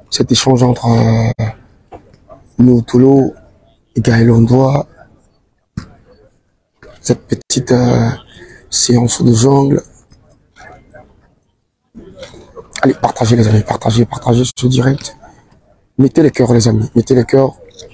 cet échange entre Nootolo et Gaël Ondoa, cette petite séance de jungle. Allez, partagez les amis, partagez ce direct. Mettez les cœurs les amis, mettez les cœurs.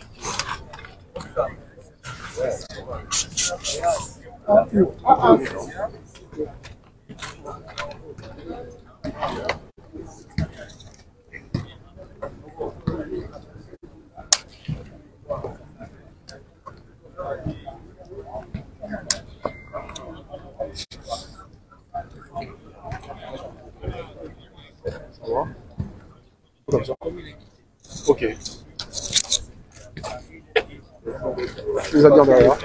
Comme ça. Ok. Je vous admire derrière.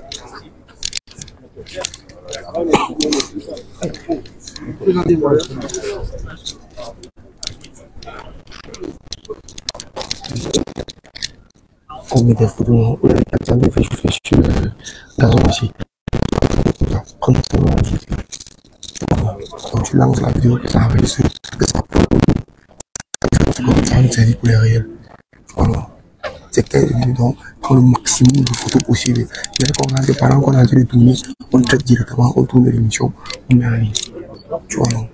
On met des photos, je fais sur le gazon aussi. Prends quand tu lances la vidéo, ça arrive, ça c'est dit pour les réels. Voilà. C'est 15 minutes, donc prends le maximum de photos possible. Mais quand on a des parents qu'on a dit de tourner, on traite directement, on tourne l'émission, on met en ligne. Tu vois, non?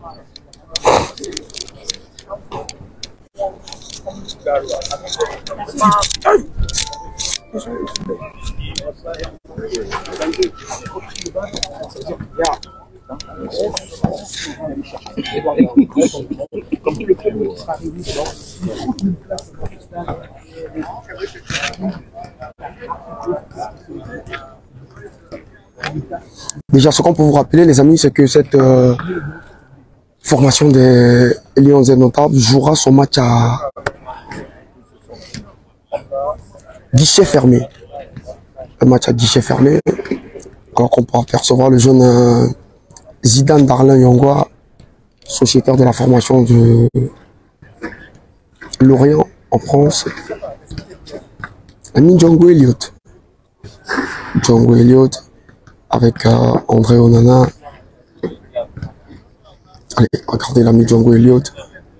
Déjà, ce qu'on peut vous rappeler, les amis, c'est que cette formation des Lions Indomptables jouera son match à guichet fermé. Un match à guichet fermé. Alors qu'on peut apercevoir le jeune Zidane Darlin Yongwa, sociétaire de la formation de Lorient en France. Ami Django Elliott. Django Elliott avec André Onana. Allez, regardez l'ami Django Elliott.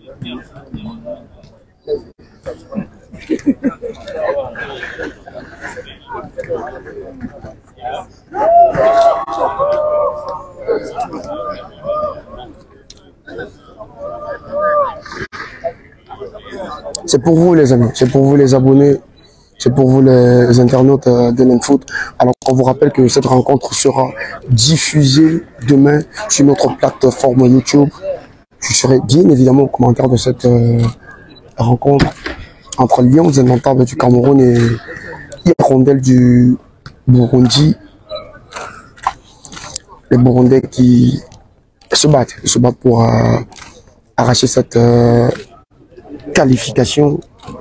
C'est pour vous les amis, c'est pour vous les abonnés, c'est pour vous les internautes de l'Infoot. Alors on vous rappelle que cette rencontre sera diffusée demain sur notre plateforme YouTube. Je serai bien évidemment au commentaire de cette rencontre entre Lions Indomptables du Cameroun et Hirondelles du Burundi. Les Burundais qui se battent pour arracher cette qualification.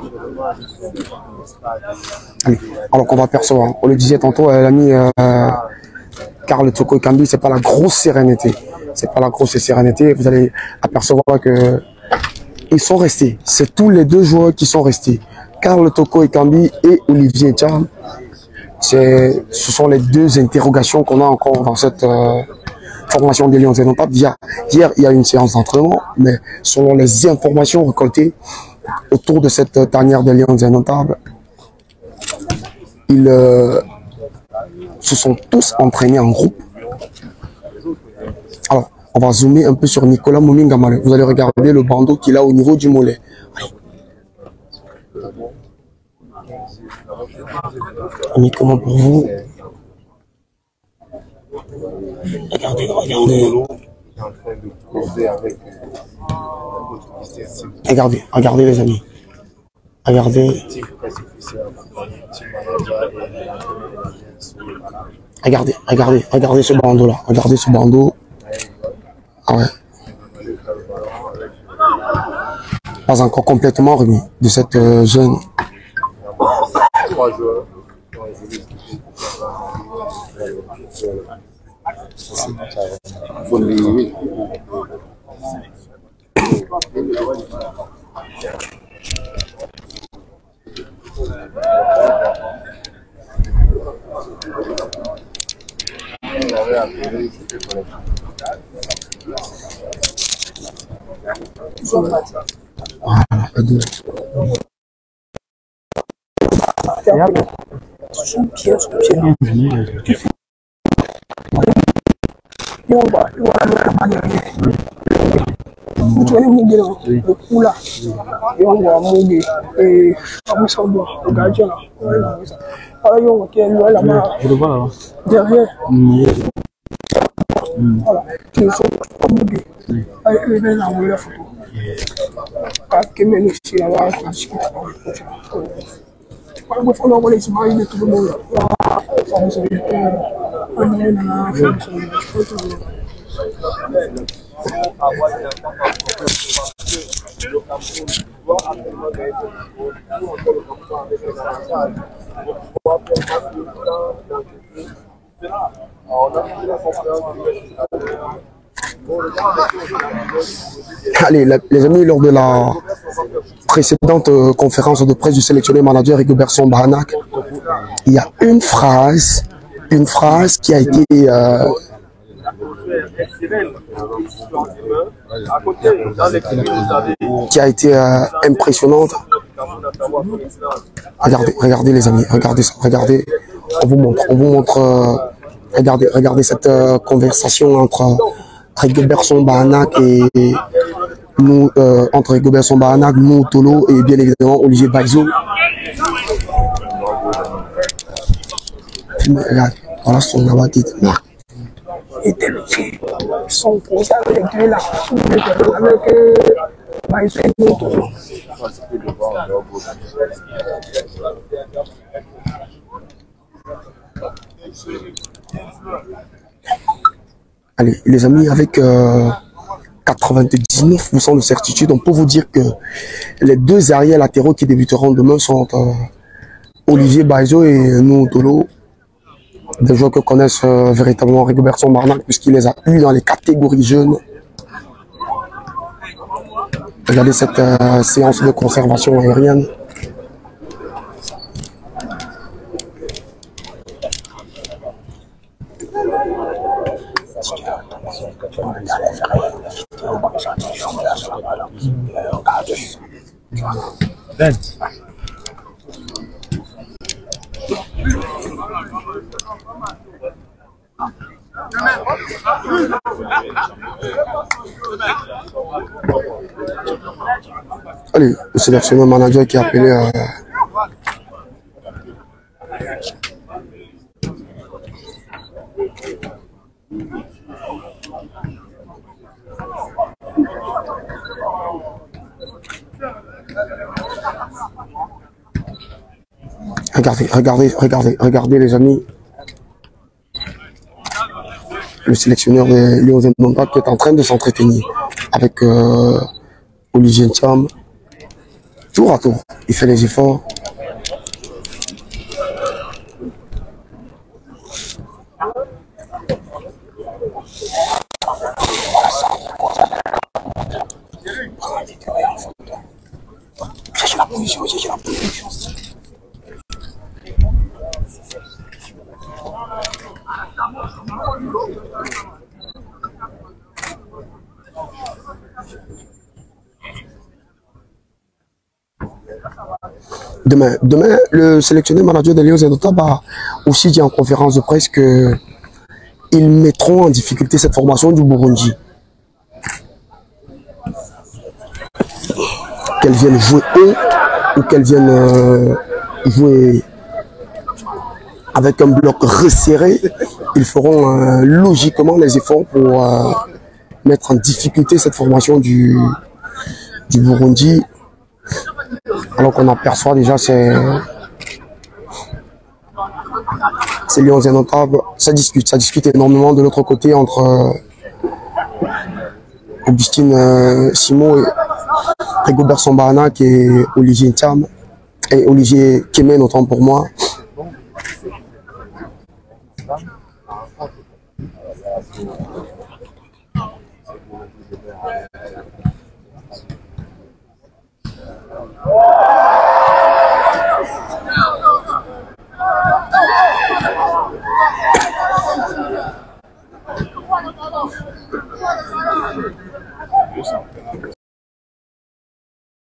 Allez, alors qu'on va percevoir, on le disait tantôt, l'ami Karl Toko Ekambi, c'est pas la grosse sérénité. C'est pas la grosse sérénité. Vous allez apercevoir que ils sont restés. C'est tous les deux joueurs qui sont restés. Karl Toko Ekambi et Olivier Tcham. Ce sont les deux interrogations qu'on a encore dans cette formation des Lions Indomptables. Hier, il y a une séance d'entraînement, mais selon les informations récoltées autour de cette tanière des Lions Indomptables, ils se sont tous entraînés en groupe. Alors, on va zoomer un peu sur Nicolas Momingamale. Vous allez regarder le bandeau qu'il a au niveau du mollet. Uniquement pour vous. Regardez. Regardez les amis. Regardez ce bandeau là. Regardez ce bandeau. Ah ouais. Pas encore complètement remis de cette jeune. Voilà, Je le vois là. Derrière. Voilà. Tu es la photo. Allez, les amis, lors de la précédente conférence de presse du sélectionné manager Rigobert Song-Banak, il y a une phrase qui a été impressionnante. Regardez les amis, regardez ça, regardez. On vous montre, regardez cette conversation entre Rigobert Song-Banak et nous, entre Rigobert Song-Banak, nous, Tolo et bien évidemment Olivier Baïzo. Regarde, voilà son awati. Son posé avec là, avec Baïzo et Tolo. Allez, les amis, avec 99% de certitude, on peut vous dire que les deux arrières latéraux qui débuteront demain sont Olivier Baïzo et nous, Tolo. Des joueurs que connaissent véritablement Rigobert Song-Banak puisqu'il les a eus dans les catégories jeunes. Regardez cette séance de conservation aérienne. Ben. Allez, le sélectionneur manager qui a appelé regardez les amis. Le sélectionneur des Lions Indomptables qui est en train de s'entretenir avec Olivier Ntiam. Tour à tour, il fait les efforts. Cherchez la position. Demain, le sélectionné manager des Lions Indomptables a aussi dit en conférence de presse qu'ils mettront en difficulté cette formation du Burundi. Qu'elle vienne jouer haut ou qu'elle vienne jouer avec un bloc resserré, ils feront logiquement les efforts pour mettre en difficulté cette formation du Burundi. Alors qu'on aperçoit déjà ces Lions Indomptables, ça discute énormément de l'autre côté entre Augustine Simon et Rigobert Song-Banak et Olivier Ntiam et Olivier Kemen, autant pour moi.